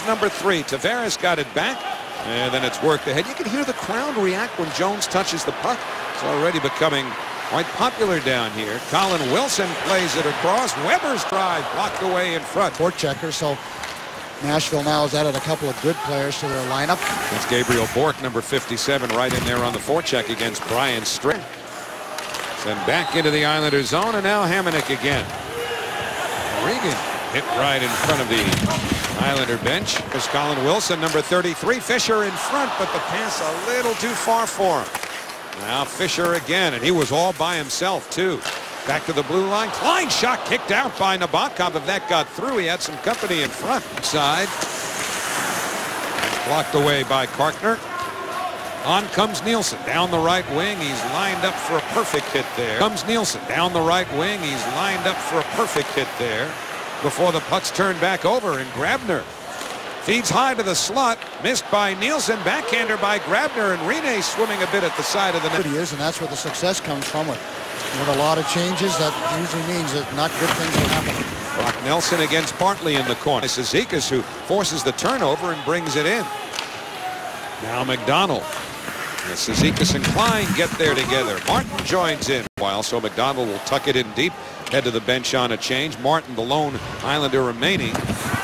Number 3, Tavares got it back, and then it's worked ahead. You can hear the crowd react when Jones touches the puck. It's already becoming quite popular down here. Colin Wilson plays it across. Weber's drive blocked away in front. Forechecker, so Nashville now has added a couple of good players to their lineup. It's Gabriel Bourque, number 57, right in there on the forecheck against Brian Strick. Send back into the Islander zone, and now Hamonic again. Regan hit right in front of the Islander bench. There's Colin Wilson, number 33. Fisher in front, but the pass a little too far for him. Now Fisher again, and he was all by himself, too. Back to the blue line. Klein shot kicked out by Nabokov. If that got through, he had some company in front. Side. Blocked away by Karkner. On comes Nielsen. Down the right wing. He's lined up for a perfect hit there. Comes Nielsen. Down the right wing. He's lined up for a perfect hit there. Before the puck's turned back over, and Grabner feeds high to the slot, missed by Nielsen, backhander by Grabner, and Rene swimming a bit at the side of the net. He is, and that's where the success comes from. With a lot of changes, that usually means that not good things will happen. Brock Nelson against Bartley in the corner. Cizikas, who forces the turnover and brings it in. Now McDonald. Cizikas and Klein get there together. Martin joins in. While so McDonald will tuck it in deep, head to the bench on a change. Martin, the lone Islander remaining,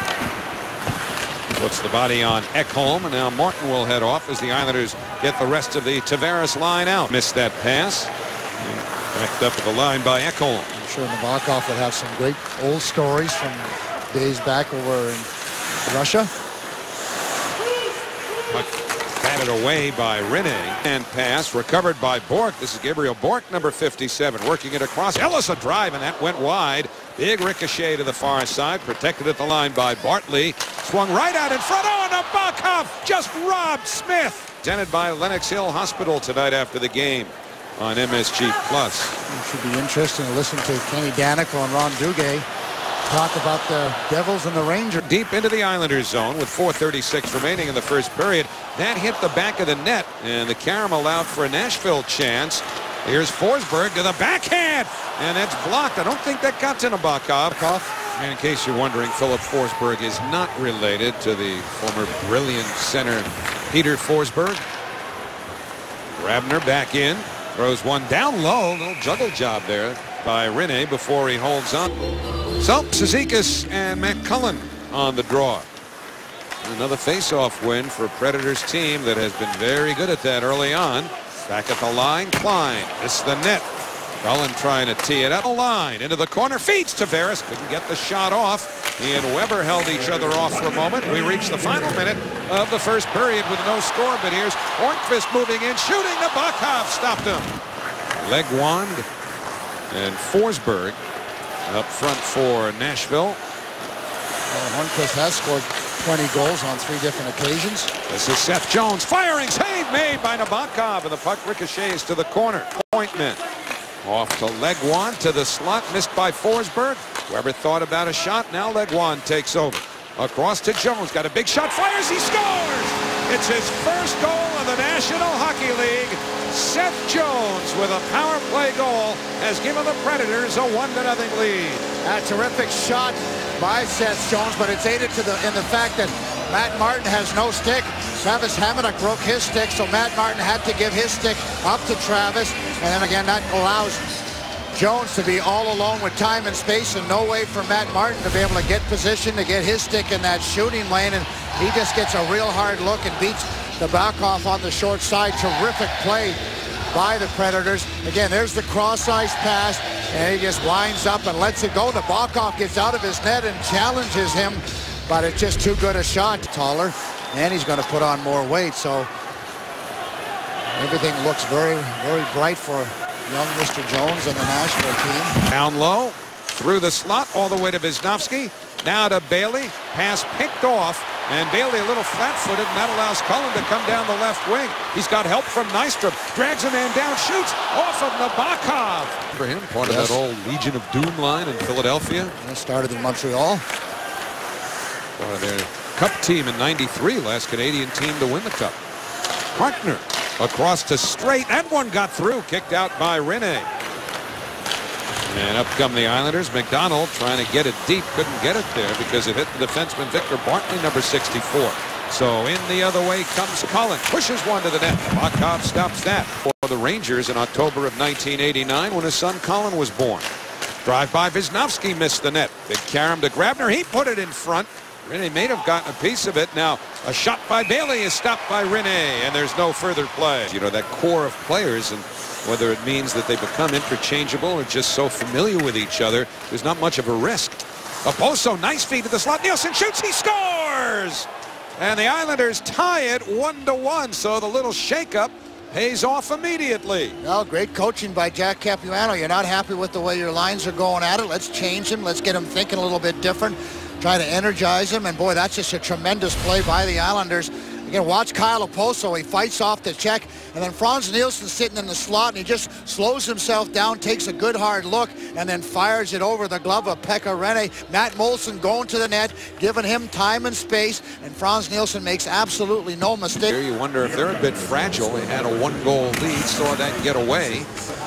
puts the body on Ekholm, and now Martin will head off as the Islanders get the rest of the Tavares line out. Missed that pass. Backed up at the line by Ekholm. I'm sure Nabokov would have some great old stories from days back over in Russia. Batted away by Rene. And pass recovered by Bourque. This is Gabriel Bourque, number 57, working it across. Ellis a drive, and that went wide. Big ricochet to the far side. Protected at the line by Bartley. Swung right out in front. Oh, Nabokov just robbed Smith. Presented by Lenox Hill Hospital tonight after the game on MSG+. It should be interesting to listen to Kenny Danico and Ron Duguay talk about the Devils and the Rangers. Deep into the Islanders zone with 4:36 remaining in the first period. That hit the back of the net, and the Carom allowed for a Nashville chance. Here's Forsberg to the backhand, and it's blocked. I don't think that got to Nabokov. And in case you're wondering, Philip Forsberg is not related to the former brilliant center Peter Forsberg. Grabner back in, throws one down low. Little juggle job there by Rene before he holds on. So Cizikas and McCullen on the draw. Another face-off win for a Predators team that has been very good at that early on. Back at the line, Klein. This is the net. Cullen trying to tee it up the line. Into the corner, feeds Tavares. Couldn't get the shot off. He and Weber held each other off for a moment. We reached the final minute of the first period with no score. But here's Hornqvist moving in, shooting. Nabokov stopped him. Legwand and Forsberg up front for Nashville. Hornqvist has scored 20 goals on 3 different occasions. This is Seth Jones firing. Save made by Nabokov, and the puck ricochets to the corner. Point men. Off to Legwand to the slot, missed by Forsberg. Weber thought about a shot. Now Legwand takes over. Across to Jones. Got a big shot. Fires. He scores. It's his first goal of the National Hockey League. Seth Jones with a power play goal has given the Predators a 1-0 lead. A terrific shot by Seth Jones, but it's aided in the fact that Matt Martin has no stick. Travis Hamonic broke his stick, so Matt Martin had to give his stick up to Travis. And then again, that allows Jones to be all alone with time and space, and no way for Matt Martin to be able to get position to get his stick in that shooting lane. And he just gets a real hard look and beats Nabokov on the short side. Terrific play by the Predators. Again, there's the cross-ice pass, and he just winds up and lets it go. Nabokov gets out of his net and challenges him, but it's just too good a shot. Taller, and he's going to put on more weight, so everything looks very, very bright for young Mr. Jones and the Nashville team. Down low, through the slot, all the way to Wisnowski. Now to Bailey. Pass picked off, and Bailey a little flat-footed, and that allows Cullen to come down the left wing. He's got help from Nystrom. Drags a man down, shoots off of Nabokov. For him, part of that old Legion of Doom line in Philadelphia. It started in Montreal. Part of their Cup team in '93, last Canadian team to win the Cup. Karkner across to Straight. That one got through, kicked out by Rene. And up come the Islanders. McDonald trying to get it deep. Couldn't get it there because it hit the defenseman Victor Bartley, number 64. So in the other way comes Cullen. Pushes one to the net. Nabokov stops that for the Rangers in October of 1989 when his son Colin was born. Drive by Wisnowski missed the net. Big carom to Grabner. He put it in front. Rene may have gotten a piece of it. Now a shot by Bailey is stopped by Rene, and there's no further play. You know, that core of players, and whether it means that they become interchangeable or just so familiar with each other, there's not much of a risk. Okposo, nice feed to the slot. Nielsen shoots. He scores! And the Islanders tie it 1-1. So the little shakeup pays off immediately. Well, great coaching by Jack Capuano. You're not happy with the way your lines are going at it. Let's change him. Let's get him thinking a little bit different. Try to energize him. And boy, that's just a tremendous play by the Islanders. Again, watch Kyle Okposo. He fights off the check. And then Frans Nielsen sitting in the slot, and he just slows himself down, takes a good hard look, and then fires it over the glove of Pekka Rinne. Matt Moulson going to the net, giving him time and space, and Frans Nielsen makes absolutely no mistake. Here you wonder if they're a bit fragile. They had a 1-goal lead, saw that get away.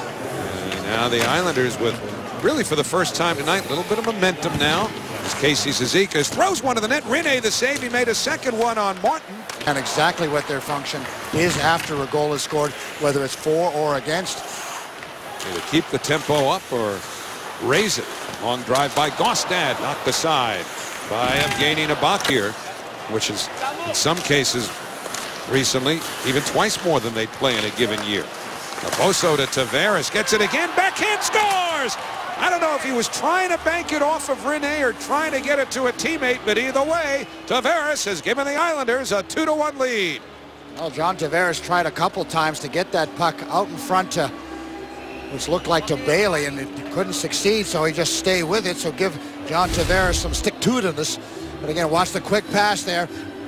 And now the Islanders with, really for the first time tonight, a little bit of momentum now. As Casey Cizikas throws one to the net. Rinne the save. He made a second one on Martin. And exactly what their function is after a goal is scored, whether it's for or against. Either keep the tempo up or raise it. Long drive by Gaustad, knocked aside by Evgeny Nabokov, which is in some cases recently even twice more than they play in a given year. Okposo to Tavares, gets it again, backhand, scores! I don't know if he was trying to bank it off of Rinne or trying to get it to a teammate, but either way, Tavares has given the Islanders a 2-1 lead. Well, John Tavares tried a couple times to get that puck out in front to, which looked like to Bailey, and it couldn't succeed, so he just stayed with it. So give John Tavares some stick-to-itiveness. But again, watch the quick pass there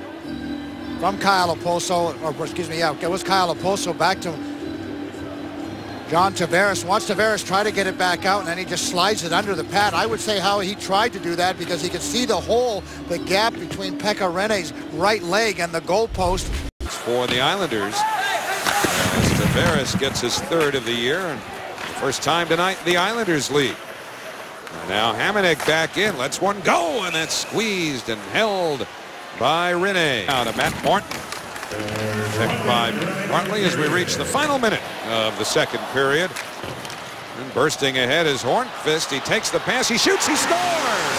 from Kyle Okposo, or excuse me, yeah, it was Kyle Okposo back to John Tavares. Watch Tavares try to get it back out, and then he just slides it under the pad. I would say how he tried to do that because he could see the hole, the gap between Pekka Rinne's right leg and the goalpost. For the Islanders, as Tavares gets his third of the year, and first time tonight the Islanders lead. And now Hamonic back in, lets one go, and that's squeezed and held by Rinne. Now to Matt Martin. Checked by Bartley as we reach the final minute of the second period. And bursting ahead is Hornqvist. He takes the pass, he shoots, he scores!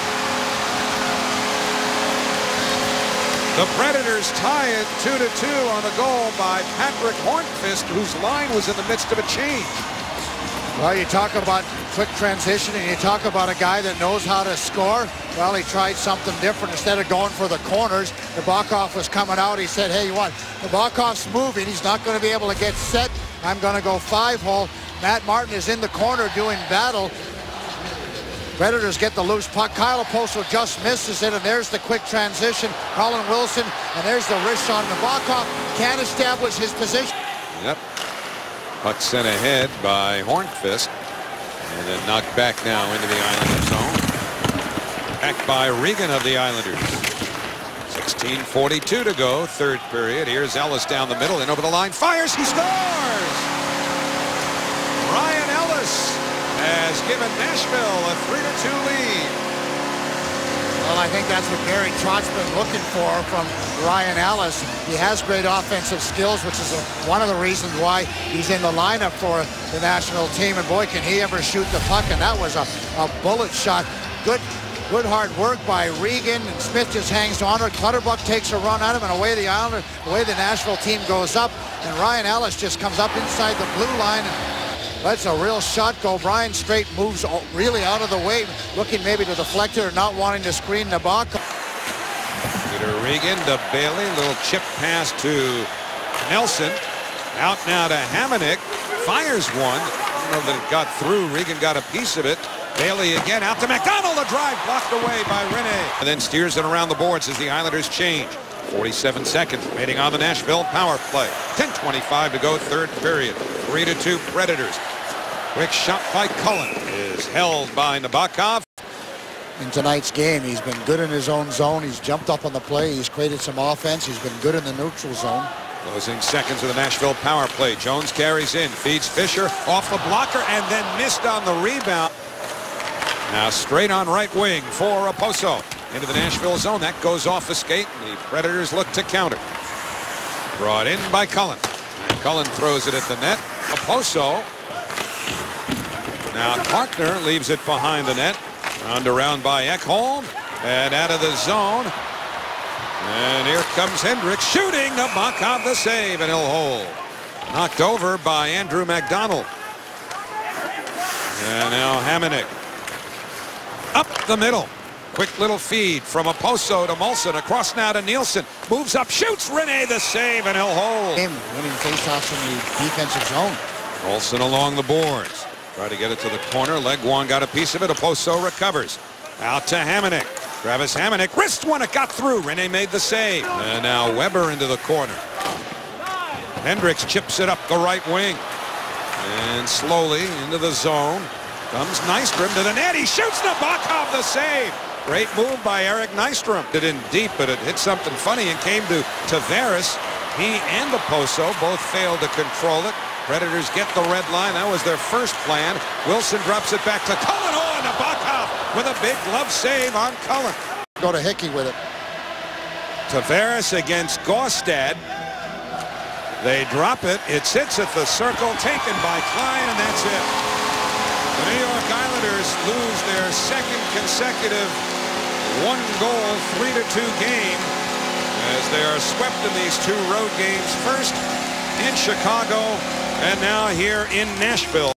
The Predators tie it 2-2 on a goal by Patrick Hornqvist, whose line was in the midst of a change. Well, you talk about quick transition, and you talk about a guy that knows how to score. Well, he tried something different. Instead of going for the corners, Nabokov was coming out. He said, hey, you want, Nabokov's moving. He's not going to be able to get set. I'm going to go 5-hole. Matt Martin is in the corner doing battle. Predators get the loose puck. Kyle Okposo just misses it, and there's the quick transition. Colin Wilson, and there's the wrist shot. Nabokov can't establish his position. Yep. Puck sent ahead by Hornqvist, and then knocked back now into the Islander zone. Back by Regan of the Islanders. 16:42 to go, third period. Here's Ellis down the middle and over the line. Fires, he scores! Ryan Ellis has given Nashville a 3-2 lead. Well, I think that's what Gary Trott's been looking for from Ryan Ellis. He has great offensive skills, which is one of the reasons why he's in the lineup for the national team. And boy, can he ever shoot the puck. And that was a bullet shot. Good hard work by Regan, and Smith just hangs on to it. Clutterbuck takes a run at him, and away the Nashville team goes up. And Ryan Ellis just comes up inside the blue line and lets a real shot go. Brian Straight moves really out of the way, looking maybe to deflect it or not wanting to screen Nabokov. Peter Regan to Bailey, little chip pass to Nelson. Out now to Hamonic, fires one. I don't know that it got through. Regan got a piece of it. Bailey again out to McDonald, a drive blocked away by Rinne. And then steers it around the boards as the Islanders change. 47 seconds remaining on the Nashville power play. 10:25 to go, third period. 3-2 Predators. Quick shot by Cullen is held by Nabokov. In tonight's game, he's been good in his own zone. He's jumped up on the play. He's created some offense. He's been good in the neutral zone. Closing seconds of the Nashville power play. Jones carries in, feeds Fisher off the blocker, and then missed on the rebound. Now straight on right wing for Okposo. Into the Nashville zone. That goes off the skate. The Predators look to counter. Brought in by Cullen. And Cullen throws it at the net. Okposo. Now Clarkner leaves it behind the net. Round around by Ekholm. And out of the zone. And here comes Hendricks shooting. The Bakov the save, and he'll hold. Knocked over by Andrew MacDonald. And now Hamonic. Up the middle. Quick little feed from Okposo to Molson. Across now to Nielsen. Moves up, shoots. Rene the save, and he'll hold. Winning faceoffs in the defensive zone. Molson along the boards. Try to get it to the corner. Legwand got a piece of it. Okposo recovers. Out to Hamonic. Travis Hamonic. Wrist one. It got through. Rene made the save. And now Weber into the corner. Hendricks chips it up the right wing. And slowly into the zone. Comes Nystrom to the net. He shoots. Nabokov the save. Great move by Eric Nystrom. It in deep, but it hit something funny and came to Tavares. He and Okposo both failed to control it. Predators get the red line. That was their first plan. Wilson drops it back to Cullen. Oh, and Nabokov with a big glove save on Cullen. Go to Hickey with it. Tavares against Gaustad. They drop it. It sits at the circle. Taken by Klein, and that's it. The New York Islanders lose their second consecutive one-goal, 3-2 game as they are swept in these two road games. First in Chicago and now here in Nashville.